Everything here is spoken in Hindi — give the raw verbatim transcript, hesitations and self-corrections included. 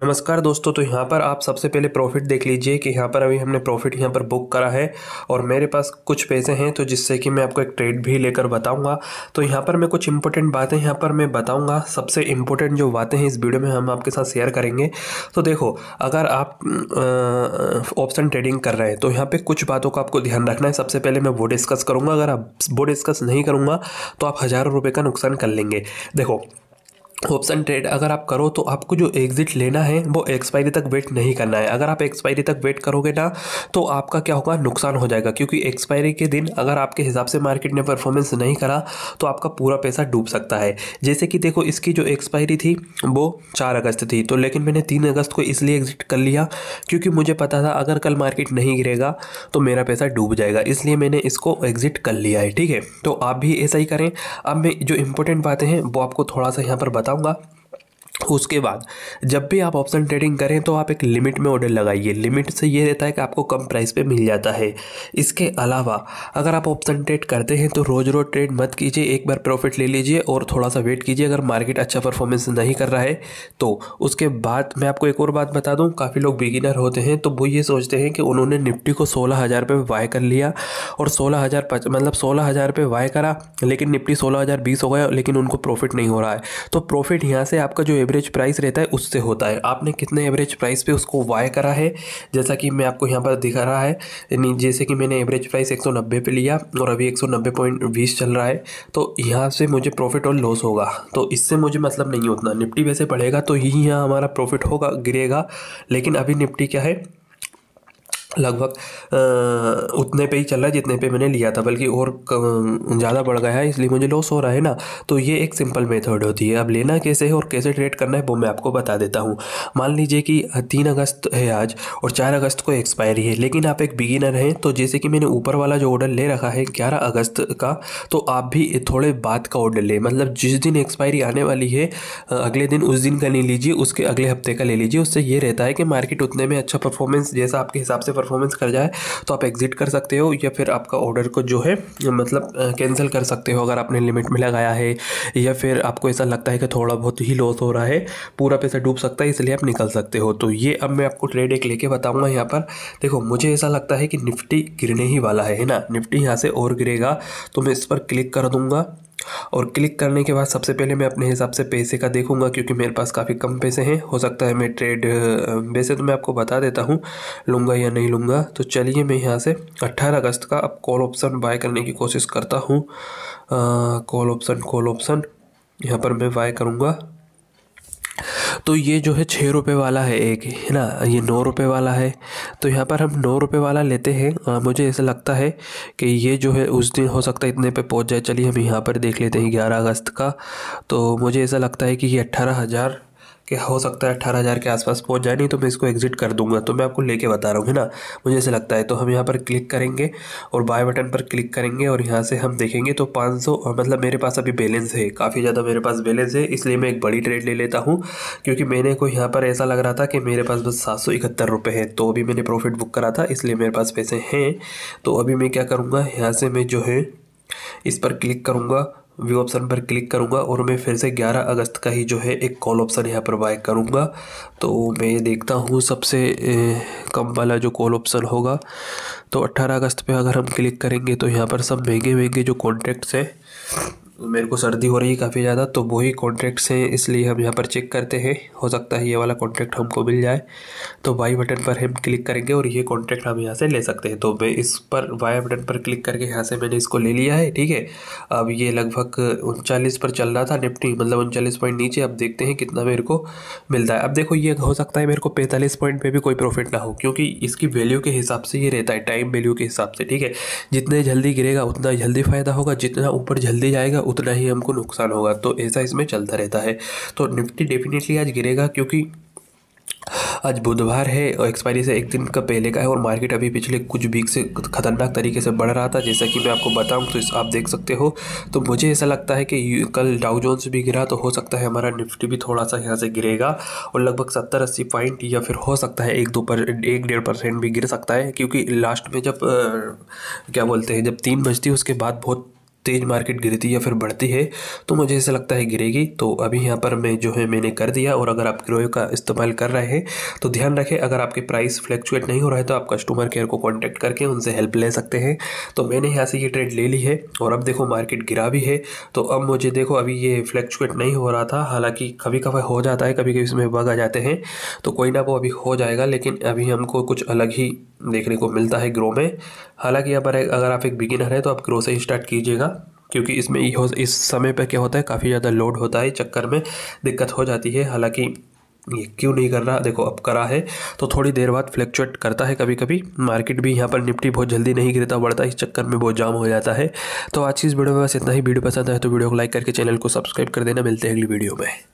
नमस्कार दोस्तों। तो यहाँ पर आप सबसे पहले प्रॉफिट देख लीजिए कि यहाँ पर अभी हमने प्रॉफिट यहाँ पर बुक करा है और मेरे पास कुछ पैसे हैं, तो जिससे कि मैं आपको एक ट्रेड भी लेकर बताऊंगा। तो यहाँ पर मैं कुछ इंपॉर्टेंट बातें यहाँ पर मैं बताऊंगा। सबसे इम्पोर्टेंट जो बातें हैं इस वीडियो में हम आपके साथ शेयर करेंगे। तो देखो, अगर आप ऑप्शन ट्रेडिंग कर रहे हैं तो यहाँ पर कुछ बातों का आपको ध्यान रखना है। सबसे पहले मैं वो डिस्कस करूँगा। अगर आप वो डिस्कस नहीं करूँगा तो आप हज़ारों रुपये का नुकसान कर लेंगे। देखो, ऑप्शन ट्रेड अगर आप करो तो आपको जो एग्जिट लेना है वो एक्सपायरी तक वेट नहीं करना है। अगर आप एक्सपायरी तक वेट करोगे ना तो आपका क्या होगा, नुकसान हो जाएगा। क्योंकि एक्सपायरी के दिन अगर आपके हिसाब से मार्केट ने परफॉर्मेंस नहीं करा तो आपका पूरा पैसा डूब सकता है। जैसे कि देखो, इसकी जो एक्सपायरी थी वो चार अगस्त थी, तो लेकिन मैंने तीन अगस्त को इसलिए एग्जिट कर लिया क्योंकि मुझे पता था अगर कल मार्केट नहीं गिरेगा तो मेरा पैसा डूब जाएगा, इसलिए मैंने इसको एग्जिट कर लिया है। ठीक है, तो आप भी ऐसा ही करें। अब मैं जो इंपॉर्टेंट बातें हैं वो आपको थोड़ा सा यहाँ पर बताऊँगा। उसके बाद जब भी आप ऑप्शन ट्रेडिंग करें तो आप एक लिमिट में ऑर्डर लगाइए। लिमिट से ये रहता है कि आपको कम प्राइस पे मिल जाता है। इसके अलावा अगर आप ऑप्शन ट्रेड करते हैं तो रोज़ रोज़ ट्रेड मत कीजिए। एक बार प्रॉफिट ले लीजिए और थोड़ा सा वेट कीजिए। अगर मार्केट अच्छा परफॉर्मेंस नहीं कर रहा है तो उसके बाद मैं आपको एक और बात बता दूँ। काफ़ी लोग बिगिनर होते हैं तो वो ये सोचते हैं कि उन्होंने निफ्टी को सोलह हज़ार रुपये वाई कर लिया और सोलह हज़ार मतलब सोलह हज़ार रुपये वाई करा, लेकिन निफ्टी सोलह हज़ार बीस हो गया, लेकिन उनको प्रॉफिट नहीं हो रहा है। तो प्रॉफिट यहाँ से आपका जो एवरेज प्राइस रहता है उससे होता है। आपने कितने एवरेज प्राइस पे उसको वाई करा है, जैसा कि मैं आपको यहाँ पर दिखा रहा है। यानी जैसे कि मैंने एवरेज प्राइस एक सौ नब्बे पे लिया और अभी एक सौ नब्बे पॉइंट बीस चल रहा है, तो यहाँ से मुझे प्रॉफिट और लॉस होगा। तो इससे मुझे मतलब नहीं उतना। निफ्टी वैसे बढ़ेगा तो ही यहाँ हमारा प्रॉफिट होगा, गिरेगा। लेकिन अभी निफ्टी क्या है, लगभग उतने पे ही चल रहा है जितने पे मैंने लिया था, बल्कि और ज़्यादा बढ़ गया है, इसलिए मुझे लॉस हो रहा है ना। तो ये एक सिंपल मेथड होती है। अब लेना कैसे है और कैसे ट्रेड करना है वो मैं आपको बता देता हूँ। मान लीजिए कि तीन अगस्त है आज और चार अगस्त को एक्सपायरी है, लेकिन आप एक बिगिनर हैं। तो जैसे कि मैंने ऊपर वाला जो ऑर्डर ले रखा है ग्यारह अगस्त का, तो आप भी थोड़े बाद का ऑर्डर ले। मतलब जिस दिन एक्सपायरी आने वाली है अगले दिन उस दिन का नहीं लीजिए, उसके अगले हफ्ते का ले लीजिए। उससे ये रहता है कि मार्केट उतने में अच्छा परफॉर्मेंस जैसा आपके हिसाब से परफॉर्मेंस कर जाए तो आप एग्जिट कर सकते हो, या फिर आपका ऑर्डर को जो है मतलब कैंसिल कर सकते हो अगर आपने लिमिट में लगाया है, या फिर आपको ऐसा लगता है कि थोड़ा बहुत ही लॉस हो रहा है, पूरा पैसा डूब सकता है, इसलिए आप निकल सकते हो। तो ये अब मैं आपको ट्रेड एक लेके बताऊंगा। यहाँ पर देखो, मुझे ऐसा लगता है कि निफ्टी गिरने ही वाला है है ना। निफ्टी यहाँ से और गिरेगा, तो मैं इस पर क्लिक कर दूंगा और क्लिक करने के बाद सबसे पहले मैं अपने हिसाब से पैसे का देखूंगा, क्योंकि मेरे पास काफ़ी कम पैसे हैं। हो सकता है मैं ट्रेड, वैसे तो मैं आपको बता देता हूँ लूँगा या नहीं लूँगा। तो चलिए मैं यहाँ से अट्ठारह अगस्त का अब कॉल ऑप्शन बाय करने की कोशिश करता हूँ। कॉल ऑप्शन कॉल ऑप्शन यहाँ पर मैं बाय करूँगा। तो ये जो है छः रुपये वाला है एक, है ना। ये नौ रुपये वाला है, तो यहाँ पर हम नौ रुपये वाला लेते हैं। आ, मुझे ऐसा लगता है कि ये जो है उस दिन हो सकता है इतने पे पहुँच जाए। चलिए हम यहाँ पर देख लेते हैं ग्यारह अगस्त का। तो मुझे ऐसा लगता है कि ये अट्ठारह हज़ार के हो सकता है, अट्ठारह हज़ार के आसपास पहुंच जाए। नहीं तो मैं इसको एग्जिट कर दूंगा। तो मैं आपको लेके बता रहा हूँ, है ना। मुझे ऐसा लगता है। तो हम यहाँ पर क्लिक करेंगे और बाय बटन पर क्लिक करेंगे और यहाँ से हम देखेंगे तो पाँच सौ मतलब मेरे पास अभी बैलेंस है, काफ़ी ज़्यादा मेरे पास बैलेंस है। इसलिए मैं एक बड़ी ट्रेड ले लेता हूँ, क्योंकि मैंने को यहाँ पर ऐसा लग रहा था कि मेरे पास बस सात सौ इकहत्तर रुपये है। तो अभी मैंने प्रॉफिट बुक करा था, इसलिए मेरे पास पैसे हैं। तो अभी मैं क्या करूँगा, यहाँ से मैं जो है इस पर क्लिक करूँगा, व्यू ऑप्शन पर क्लिक करूंगा और मैं फिर से ग्यारह अगस्त का ही जो है एक कॉल ऑप्शन यहाँ पर बाय करूंगा। तो मैं देखता हूँ सबसे कम वाला जो कॉल ऑप्शन होगा। तो अट्ठारह अगस्त पे अगर हम क्लिक करेंगे तो यहाँ पर सब महंगे महंगे जो कॉन्ट्रैक्ट्स हैं, मेरे को सर्दी हो रही है काफ़ी ज़्यादा, तो वही कॉन्ट्रैक्ट्स हैं, इसलिए हम यहाँ पर चेक करते हैं। हो सकता है ये वाला कॉन्ट्रैक्ट हमको मिल जाए। तो बाई बटन पर हम क्लिक करेंगे और ये कॉन्ट्रैक्ट हम यहाँ से ले सकते हैं। तो मैं इस पर बाई बटन पर क्लिक करके यहाँ से मैंने इसको ले लिया है। ठीक है, अब ये लगभग उनचालीस पर चल रहा था निफ्टी, मतलब उनचालीस पॉइंट नीचे। अब देखते हैं कितना मेरे को मिलता है। अब देखो, ये हो सकता है मेरे को पैंतालीस पॉइंट पर भी कोई प्रॉफिट ना हो, क्योंकि इसकी वैल्यू के हिसाब से ये रहता है, टाइम वैल्यू के हिसाब से। ठीक है, जितने जल्दी गिरेगा उतना जल्दी फ़ायदा होगा, जितना ऊपर जल्दी जाएगा उतना ही हमको नुकसान होगा। तो ऐसा इसमें चलता रहता है। तो निफ्टी डेफिनेटली आज गिरेगा, क्योंकि आज बुधवार है और एक्सपायरी से एक दिन का पहले का है और मार्केट अभी पिछले कुछ वीक से खतरनाक तरीके से बढ़ रहा था, जैसा कि मैं आपको बताऊं तो इस आप देख सकते हो। तो मुझे ऐसा लगता है कि कल डाउ जोन्स भी गिरा, तो हो सकता है हमारा निफ्टी भी थोड़ा सा यहाँ से गिरेगा और लगभग सत्तर अस्सी पॉइंट, या फिर हो सकता है एक दो पर एक डेढ़ परसेंट भी गिर सकता है। क्योंकि लास्ट में जब आ, क्या बोलते हैं, जब तीन बजती उसके बाद बहुत तेज़ मार्केट गिरती है या फिर बढ़ती है, तो मुझे ऐसा लगता है गिरेगी। तो अभी यहाँ पर मैं जो है मैंने कर दिया। और अगर आप ग्रो का इस्तेमाल कर रहे हैं तो ध्यान रखें, अगर आपके प्राइस फ्लैक्चुएट नहीं हो रहा है तो आप कस्टमर केयर को कांटेक्ट करके उनसे हेल्प ले सकते हैं। तो मैंने यहाँ से ये ट्रेड ले ली है और अब देखो मार्केट गिरा भी है। तो अब मुझे देखो अभी ये फ्लैक्चुएट नहीं हो रहा था, हालांकि कभी कभी हो जाता है, कभी कभी इसमें बग आ जाते हैं, तो कोई ना वो अभी हो जाएगा। लेकिन अभी हमको कुछ अलग ही देखने को मिलता है ग्रो में। हालांकि यहाँ पर अगर आप एक बिगिनर है तो आप ग्रो से ही स्टार्ट कीजिएगा, क्योंकि इसमें इस समय पर क्या होता है, काफ़ी ज़्यादा लोड होता है, चक्कर में दिक्कत हो जाती है। हालांकि ये क्यों नहीं कर रहा, देखो अब करा है तो थोड़ी देर बाद फ्लैक्चुएट करता है कभी कभी। मार्केट भी यहाँ पर निफ्टी बहुत जल्दी नहीं गिरता बढ़ता, इस चक्कर में बहुत जाम हो जाता है। तो आज की इस वीडियो में बस इतना ही। वीडियो पसंद आए तो वीडियो को लाइक करके चैनल को सब्सक्राइब कर देना। मिलते हैं अगली वीडियो में।